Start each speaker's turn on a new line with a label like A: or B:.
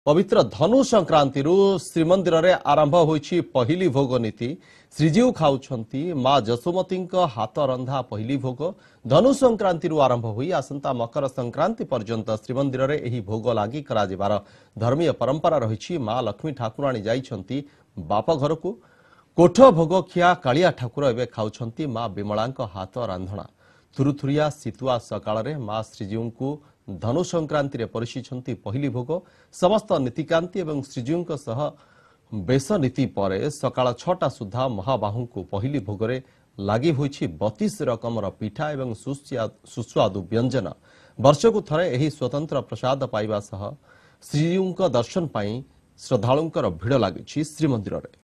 A: पवित्र धनु संक्रांति श्रीमंदिर रे आरंभ होईछि पहिली भोग नीति। श्रीजीव खाउछंती मां जसोमती हाथ रंधा पहिली भोग। धनु संक्रांति आरंभ होई आसंता मकर संक्रांति पर्यंत श्रीमंदिर रे एही भोग लागि करा जिबार धर्मीय परंपरा रहिछि। मां लक्ष्मी ठाकुराणी जाइछंती बाप घर को। कोठ भोग खिया कालिया ठाकुर एबे खाउछंती मां विमलांक हाथ रांधणा। थुरुथुरिया शीतुआ सकाळ रे मां श्रीजीव को धनु संक्रांति रे परिशिछंती पहिली भोग। समस्त नीतिकांति एवं श्रीजीव सह बेस नीति पर सकाळ 6टा सुधा महाबाहू को पहिली भोग रे लागि होईछि 32 रकमर पिठा एवं सुस्वादु व्यंजन। वर्षकु थरे एही स्वतंत्र प्रसाद पाइबा सह श्रीजीव दर्शन पाई श्रद्धालुंकर भिड़ लागिछि श्रीमंदिर रे।